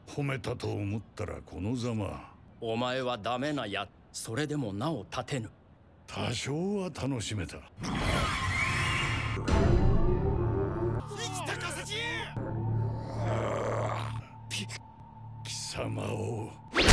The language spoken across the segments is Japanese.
褒めたと思ったらこのざま。 お前はダメなや。それでもなお立てぬ。 多少は楽しめた。貴様を。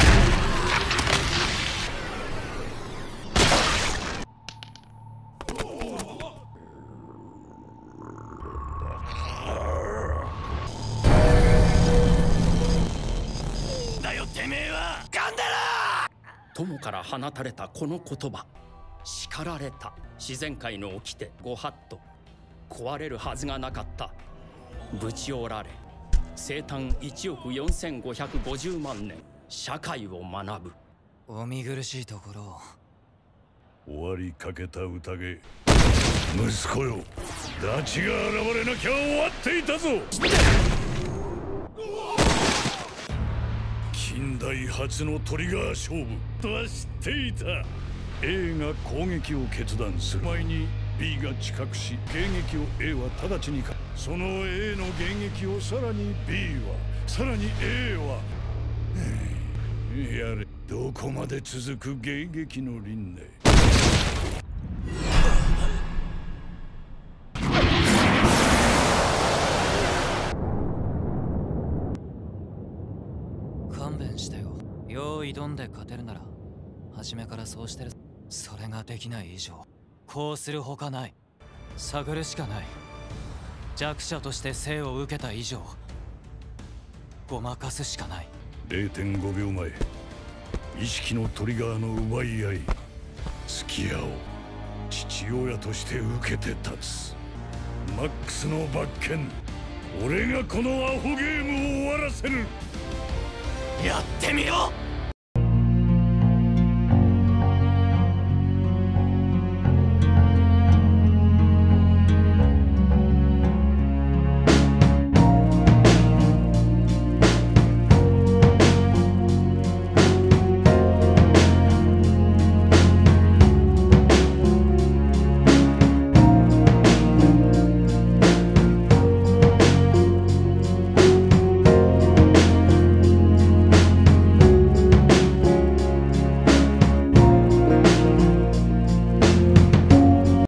だよてめえはガンダラ友から放たれたこの言葉。叱られた。自然界の掟ご法度。壊れるはずがなかった。ぶち折られ生誕1億4550万年。社会を学ぶ。 お見苦しいところを。 終わりかけた宴。息子よ、ダチが現れなきゃ終わっていたぞ。近代初のトリガー勝負とは知っていた。A が攻撃を決断する前に B が知覚し、迎撃を A は直ちにその A の迎撃をさらに B は、さらに A はやれ。どこまで続く迎撃の輪廻。 勘弁してよ。よう挑んで勝てるなら初めからそうしてる。それができない以上こうするほかない。探るしかない。弱者として生を受けた以上ごまかすしかない。 0.5 秒前、意識のトリガーの奪い合い。付き合おう。父親として受けて立つ。マックスの罰剣。俺がこのアホゲームを終わらせる。 やってみろ。